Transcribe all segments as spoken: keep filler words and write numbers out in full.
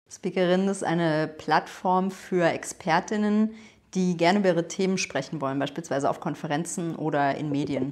Speakerin ist eine Plattform für Expertinnen, die gerne über ihre Themen sprechen wollen, beispielsweise auf Konferenzen oder in Medien.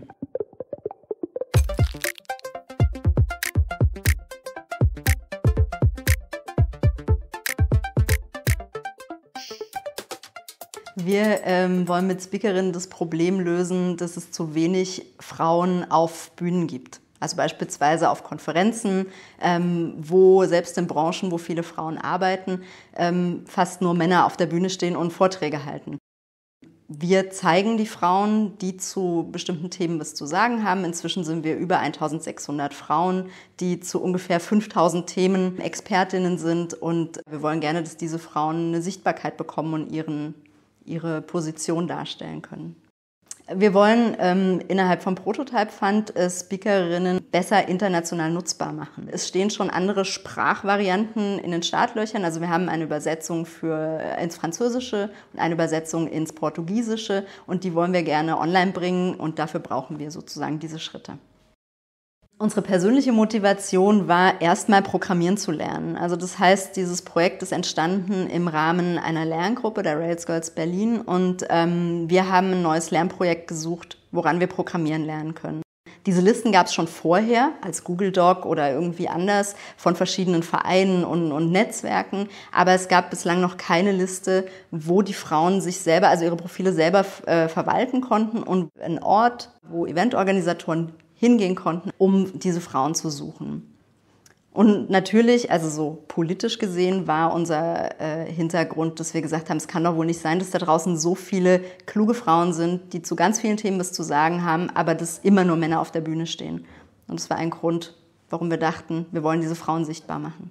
Wir ähm, wollen mit Speakerinnen das Problem lösen, dass es zu wenig Frauen auf Bühnen gibt. Also beispielsweise auf Konferenzen, ähm, wo selbst in Branchen, wo viele Frauen arbeiten, ähm, fast nur Männer auf der Bühne stehen und Vorträge halten. Wir zeigen die Frauen, die zu bestimmten Themen was zu sagen haben. Inzwischen sind wir über eintausendsechshundert Frauen, die zu ungefähr fünftausend Themen Expertinnen sind. Und wir wollen gerne, dass diese Frauen eine Sichtbarkeit bekommen und ihren, ihre Position darstellen können. Wir wollen ähm, innerhalb vom Prototype Fund äh, Speakerinnen besser international nutzbar machen. Es stehen schon andere Sprachvarianten in den Startlöchern. Also wir haben eine Übersetzung für, äh, ins Französische und eine Übersetzung ins Portugiesische. Und die wollen wir gerne online bringen und dafür brauchen wir sozusagen diese Schritte. Unsere persönliche Motivation war, erstmal programmieren zu lernen. Also das heißt, dieses Projekt ist entstanden im Rahmen einer Lerngruppe der Rails Girls Berlin und ähm, wir haben ein neues Lernprojekt gesucht, woran wir programmieren lernen können. Diese Listen gab es schon vorher als Google Doc oder irgendwie anders von verschiedenen Vereinen und, und Netzwerken, aber es gab bislang noch keine Liste, wo die Frauen sich selber, also ihre Profile selber äh, verwalten konnten und ein Ort, wo Eventorganisatoren hingehen konnten, um diese Frauen zu suchen. Und natürlich, also so politisch gesehen, war unser äh, Hintergrund, dass wir gesagt haben, es kann doch wohl nicht sein, dass da draußen so viele kluge Frauen sind, die zu ganz vielen Themen was zu sagen haben, aber dass immer nur Männer auf der Bühne stehen. Und das war ein Grund, warum wir dachten, wir wollen diese Frauen sichtbar machen.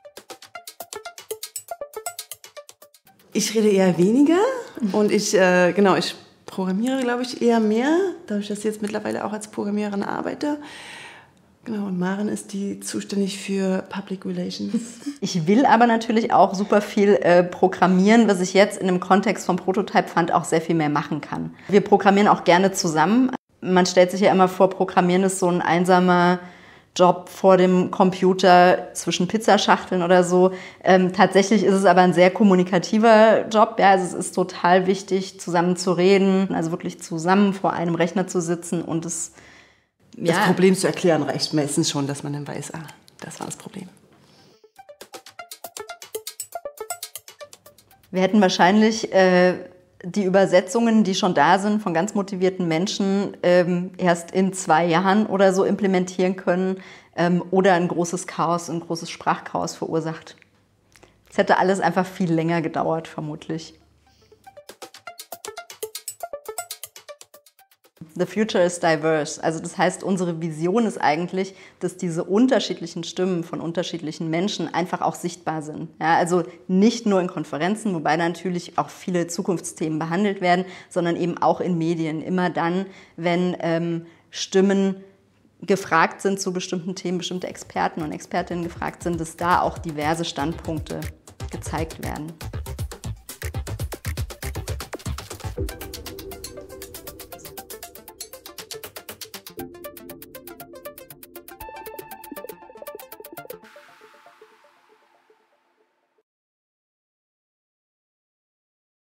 Ich rede eher weniger und ich, äh, genau, ich programmiere, glaube ich, eher mehr, dadurch, dass ich jetzt mittlerweile auch als Programmiererin arbeite. Genau, und Maren ist die zuständig für Public Relations. Ich will aber natürlich auch super viel äh, programmieren, was ich jetzt in dem Kontext vom Prototype Fund auch sehr viel mehr machen kann. Wir programmieren auch gerne zusammen. Man stellt sich ja immer vor, Programmieren ist so ein einsamer Job vor dem Computer zwischen Pizzaschachteln oder so. Ähm, tatsächlich ist es aber ein sehr kommunikativer Job. Ja, also es ist total wichtig, zusammen zu reden, also wirklich zusammen vor einem Rechner zu sitzen und es ja. Das Problem zu erklären reicht meistens schon, dass man dann weiß, ah, das war das Problem. Wir hätten wahrscheinlich äh, die Übersetzungen, die schon da sind, von ganz motivierten Menschen ähm, erst in zwei Jahren oder so implementieren können ähm, oder ein großes Chaos, ein großes Sprachchaos verursacht. Es hätte alles einfach viel länger gedauert, vermutlich. The future is diverse. Also das heißt, unsere Vision ist eigentlich, dass diese unterschiedlichen Stimmen von unterschiedlichen Menschen einfach auch sichtbar sind. Ja, also nicht nur in Konferenzen, wobei natürlich auch viele Zukunftsthemen behandelt werden, sondern eben auch in Medien. Immer dann, wenn ähm, Stimmen gefragt sind zu bestimmten Themen, bestimmte Experten und Expertinnen gefragt sind, dass da auch diverse Standpunkte gezeigt werden.